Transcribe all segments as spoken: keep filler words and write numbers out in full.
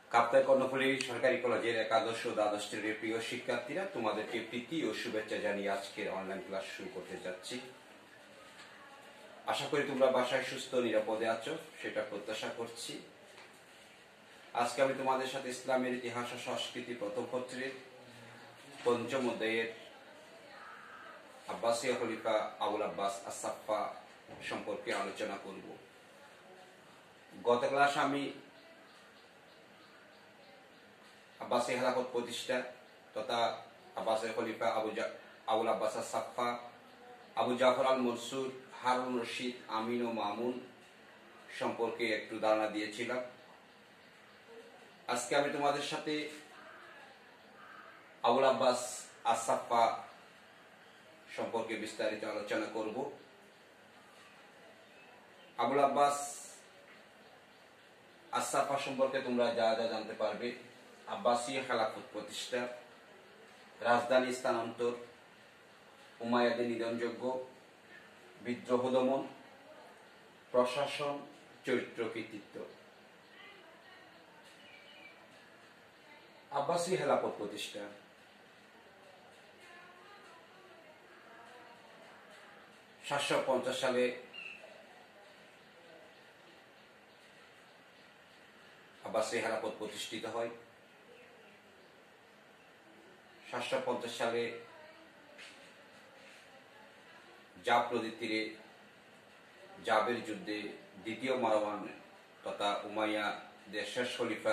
কাপ্তাই কর্ণফুলী সরকারি কলেজের একাদশ ও দ্বাদশ শ্রেণীর প্রিয় শিক্ষার্থীরা, তোমাদেরকে প্রীতি ও শুভেচ্ছা জানিয়ে আজকের অনলাইন ক্লাস শুরু করতে যাচ্ছি। আশা করি তোমরা বাসায় সুস্থ নিরাপদে আছো, সেটা প্রত্যাশা করছি। আজকে আমি তোমাদের সাথে ইসলামের ইতিহাস ও সংস্কৃতি প্রথম পত্রের পঞ্চম অধ্যায়ের আব্বাসীয় খলিফা আবুল আব্বাস আস-সাফফা সম্পর্কে আলোচনা করব। গত ক্লাস আমি আব্বাসী খেলাফত প্রতিষ্ঠা তথা আব্বাসীয় খলিফা Abu Abul Abbas আস-সাফফা, Abu Jafar al Mansur, Harun Rashid, আমিন ও মামুন সম্পর্কে একটু ধারণা দিয়েছিলাম। আজকে আমি তোমাদের সাথে আবুল আব্বাস আস-সাফফা সম্পর্কে বিস্তারিত আলোচনা করব। আবুল আব্বাস আস-সাফফা সম্পর্কে তোমরা যা যা জানতে পারবে: আব্বাসী খেলাফত প্রতিষ্ঠা, রাজধানী স্থানান্তর, উমাইয়াদের নিধনযজ্ঞ, বিদ্রোহ দমন, প্রশাসন, চরিত্র কৃতিত্ব। আব্বাসী খেলাফত প্রতিষ্ঠা। সাতশো পঞ্চাশ সালে আব্বাসী খেলাফত প্রতিষ্ঠিত হয়। সাতশো পঞ্চাশ সালে জাব নদীর তীরে জাবের যুদ্ধে দ্বিতীয় মারওয়ান তথা উমাইয়াদের শেষ খলিফা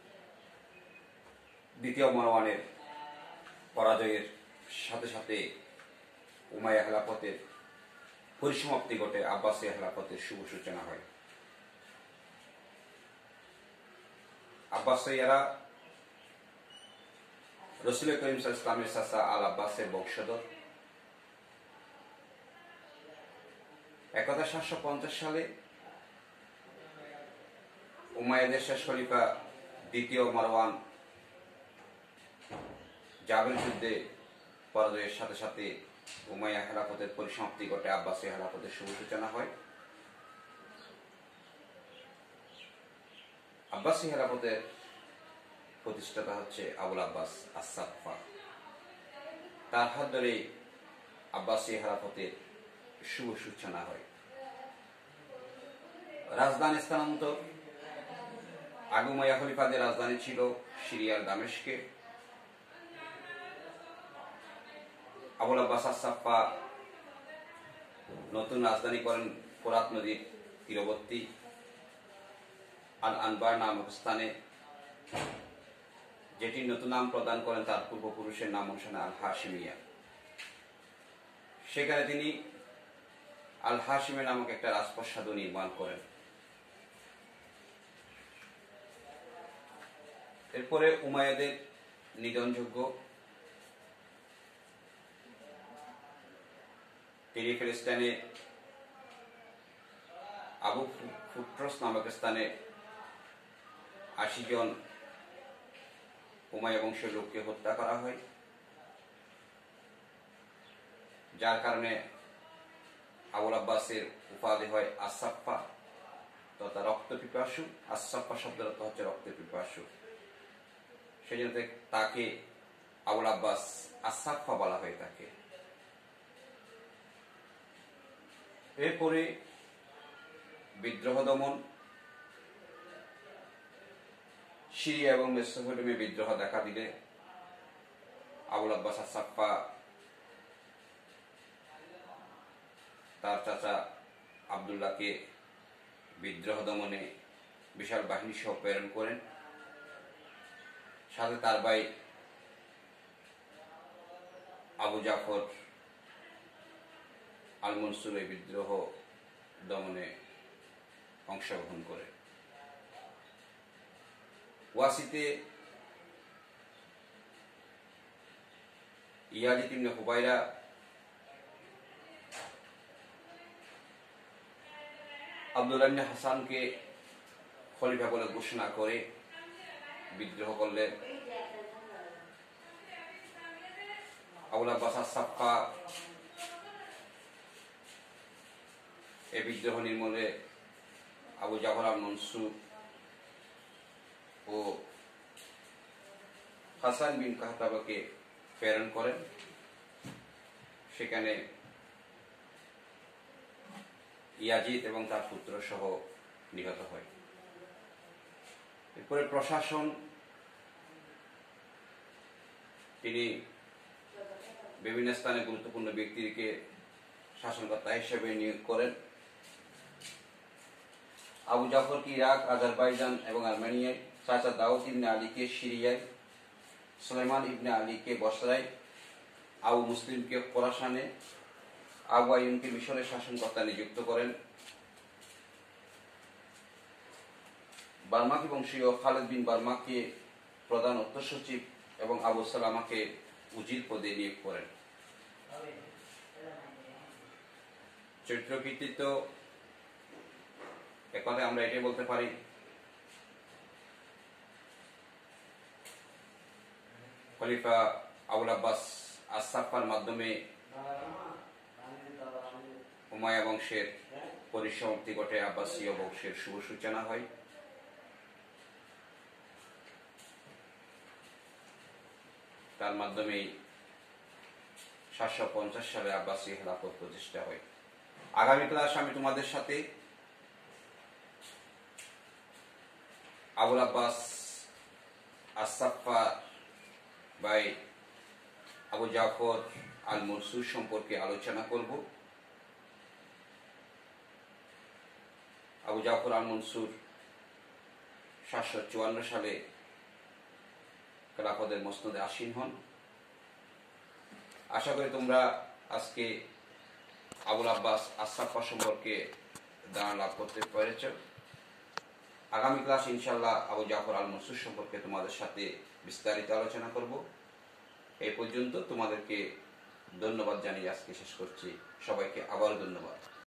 দ্বিতীয় মারওয়ানের পরাজয়ের সাথে সাথে উমাইয়া খেলাফতের পরিসমাপ্তি ঘটে, আব্বাসী খেলাফতের শুভ সূচনা হয়। আব্বাসীয়রা রাসূল করিম সাল্লাল্লাহু আলাইহি ওয়াসাল্লামের চাচা আল আব্বাসের বংশধর। একদা সাতশো পঞ্চাশ সালে উমাইয়াদের শেষ খলিফা দ্বিতীয় মারওয়ান জাবের যুদ্ধে পরাজয়ের সাথে সাথে উমাইয়া খেলাফতের পরিসমাপ্তি ঘটে, আব্বাসী খেলাফতের শুভ সূচনা হয়। আব্বাসী খেলাফতের প্রতিষ্ঠাতা হচ্ছে আবুল আব্বাস আস-সাফফা। তার হাত ধরে আব্বাসী খেলাফতের শুভ সূচনা হয়। রাজধানী স্থানান্তর। আগে উমাইয়া খলিফাদের রাজধানী ছিল সিরিয়ার দামেস্কে। আবুল আব্বাস আস-সাফফা নতুন রাজধানী করেন ফোরাত নদীর তীরবর্তী আল আনবার নামক স্থানে, যেটির নতুন নাম প্রদান করেন তার পূর্বপুরুষের নাম অনুসারে আল হাশিমিয়া। সেখানে তিনি আল হাশিমিয়া নামক একটা রাজপ্রাসাদ নির্মাণ করেন। এরপরে উমাইয়াদের নিধনযজ্ঞ। তিনি ফিলিস্তিনে আবু ফুট্রস নামক স্থানে আশি জন উমাইয়া বংশের লোককে হত্যা করা হয়, যার কারণে আবুল আব্বাসের উপাধি হয় আস-সাফফা তথা রক্ত পিপাসু। আস-সাফফা শব্দের অর্থ হচ্ছে রক্ত পিপাসু। সেই জন্য তাকে আবুল আব্বাস আস-সাফফা বলা হয়ে থাকে। এরপরে বিদ্রোহ দমন। সিরিয়া এবং মেসোপটেমিয়ায় বিদ্রোহ দেখা দিলে আবুল আব্বাস আস-সাফফা তার চাচা আবদুল্লাহকে বিদ্রোহ দমনে বিশাল বাহিনী সহ প্রেরণ করেন। সাথে তার ভাই আবু জাফর আল মনসুর এই বিদ্রোহ দমনে অংশগ্রহণ করে। ওয়াসিতে ইয়াজিদ ইবনে হুবাইরা আব্দুল্লাহ ইবনে হাসানকে খলিফা বলে ঘোষণা করে বিদ্রোহ করলেন। আবুল আব্বাস আস-সাফফা এই বিদ্রোহ নির্মূলে আবু জাফর আল মনসুর ও হাসান বিন কাহতাবাকে প্রেরণ করেন। সেখানে ইয়াজিদ এবং তার পুত্র সহ নিহত হয়। এরপরে প্রশাসন তিনি বিভিন্ন স্থানে গুরুত্বপূর্ণ ব্যক্তিকে শাসনকর্তা হিসেবে নিয়োগ করেন। আবু জাফরকে ইরাক, আজারবাইজান এবং আর্মেনিয়ায়, চাচা দাউদ ইবনে আলীকে সিরিয়ায়, সুলাইমান ইবনে আলীকে বসরায়, আবু মুসলিমকে খোরাসানে, আবু আইয়ুবকে মিশরের শাসনকর্তা নিযুক্ত করেন। বার্মাকি বংশীয় খালেদ বিন বার্মাকে প্রধান অর্থ সচিব এবং আবু সালামাকে উজির পদে নিয়োগ করেন। চরিত্র কৃতিত্ব একথায় আমরা এটাই বলতে পারি, খলিফা আবুল আব্বাস আস-সাফফার মাধ্যমে উমাইয়া বংশের পরিসমাপ্তি ঘটে, আব্বাসীয় বংশের শুভ সূচনা হয়। তার মাধ্যমেই সাতশো পঞ্চাশ সালে আব্বাসী খেলাফত প্রতিষ্ঠা হয়। আগামী ক্লাস আমি তোমাদের সাথে আবুল আব্বাস আস-সাফফা বাই আবু জাফর আল মনসুর সম্পর্কে আলোচনা করব। আবু জাফর আল মনসুর সাতশো চুয়ান্ন সালে খেলাফতের মসনদে আসীন হন। আশা করি তোমরা আজকে আবুল আব্বাস আস-সাফফা সম্পর্কে ধারণা লাভ করতে পেরেছ। আগামী ক্লাস ইনশাআল্লাহ আবু জাফর আল মনসুর সম্পর্কে তোমাদের সাথে বিস্তারিত আলোচনা করব। এই পর্যন্ত তোমাদেরকে ধন্যবাদ জানিয়ে আজকে শেষ করছি। সবাইকে আবারও ধন্যবাদ।